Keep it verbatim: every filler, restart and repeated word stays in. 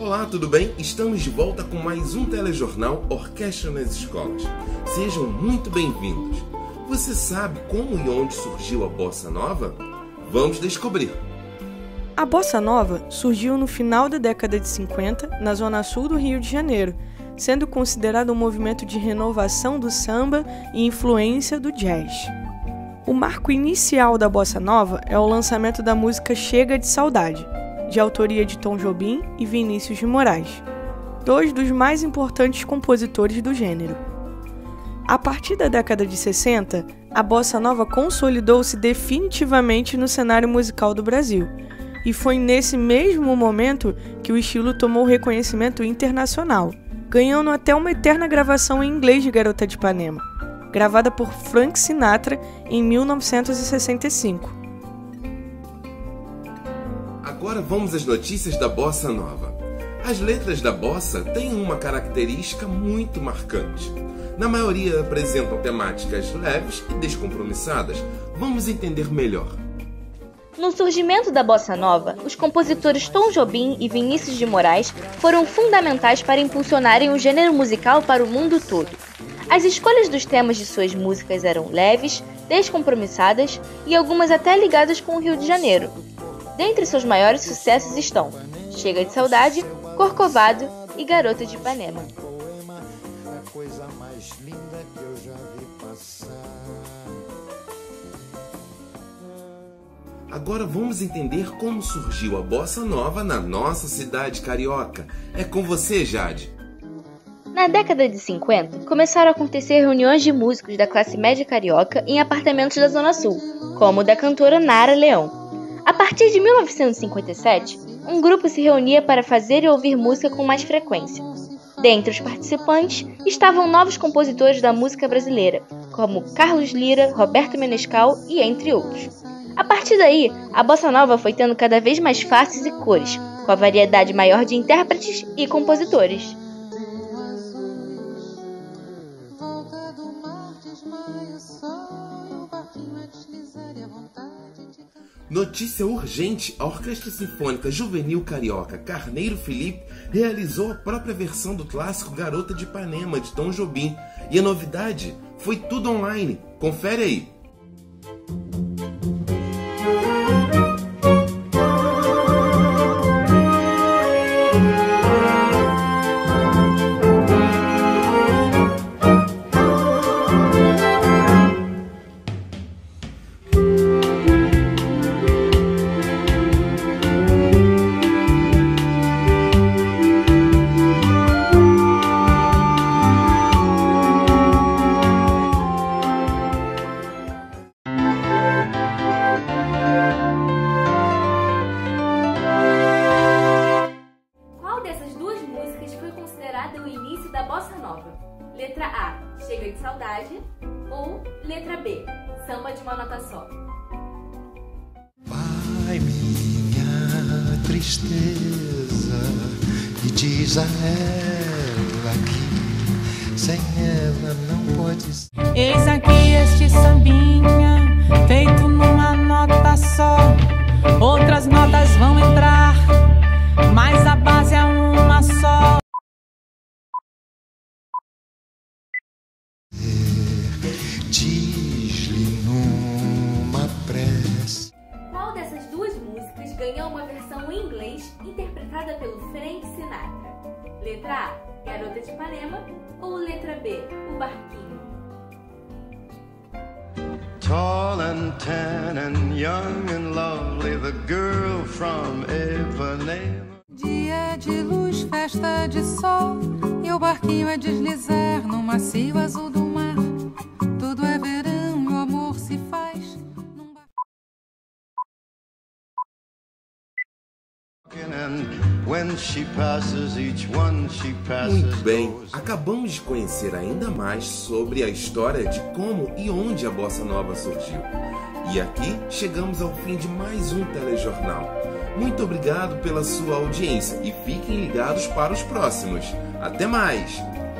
Olá, tudo bem? Estamos de volta com mais um telejornal Orquestra nas Escolas. Sejam muito bem-vindos. Você sabe como e onde surgiu a Bossa Nova? Vamos descobrir. A Bossa Nova surgiu no final da década de cinquenta, na zona sul do Rio de Janeiro, sendo considerado um movimento de renovação do samba e influência do jazz. O marco inicial da Bossa Nova é o lançamento da música Chega de Saudade, de autoria de Tom Jobim e Vinícius de Moraes, dois dos mais importantes compositores do gênero. A partir da década de sessenta, a Bossa Nova consolidou-se definitivamente no cenário musical do Brasil, e foi nesse mesmo momento que o estilo tomou reconhecimento internacional, ganhando até uma eterna gravação em inglês de Garota de Ipanema, gravada por Frank Sinatra em mil novecentos e sessenta e cinco. Agora vamos às notícias da Bossa Nova. As letras da bossa têm uma característica muito marcante. Na maioria apresentam temáticas leves e descompromissadas. Vamos entender melhor. No surgimento da Bossa Nova, os compositores Tom Jobim e Vinícius de Moraes foram fundamentais para impulsionarem o gênero musical para o mundo todo. As escolhas dos temas de suas músicas eram leves, descompromissadas e algumas até ligadas com o Rio de Janeiro. Dentre seus maiores sucessos estão Chega de Saudade, Corcovado e Garota de Ipanema. Agora vamos entender como surgiu a Bossa Nova na nossa cidade carioca. É com você, Jade. Na década de cinquenta, começaram a acontecer reuniões de músicos da classe média carioca em apartamentos da Zona Sul, como o da cantora Nara Leão. A partir de mil novecentos e cinquenta e sete, um grupo se reunia para fazer e ouvir música com mais frequência. Dentre os participantes estavam novos compositores da música brasileira, como Carlos Lira, Roberto Menescal e entre outros. A partir daí, a Bossa Nova foi tendo cada vez mais faces e cores, com a variedade maior de intérpretes e compositores. Notícia urgente: a Orquestra Sinfônica Juvenil Carioca Carneiro Felipe realizou a própria versão do clássico Garota de Ipanema, de Tom Jobim. E a novidade foi tudo online. Confere aí. O início da Bossa Nova. Letra A, Chega de Saudade, ou letra B, Samba de uma Nota Só. Vai minha tristeza e diz a ela que sem ela não pode ser. Eis aqui este sambinha feito numa nota só. Outras notas vão entrar, mas a base é uma só. Diz-lhe numa prece. Qual dessas duas músicas ganhou uma versão em inglês interpretada pelo Frank Sinatra? Letra A, Garota de Ipanema, ou letra B, O Barquinho? Tall and tan and young and lovely, the girl from Ipanema. Dia de luz, festa de sol, e o barquinho a deslizar no macio azul do mar. Tudo é verão e o amor se faz num bar... Muito bem, acabamos de conhecer ainda mais sobre a história de como e onde a Bossa Nova surgiu. E aqui chegamos ao fim de mais um telejornal. Muito obrigado pela sua audiência e fiquem ligados para os próximos. Até mais!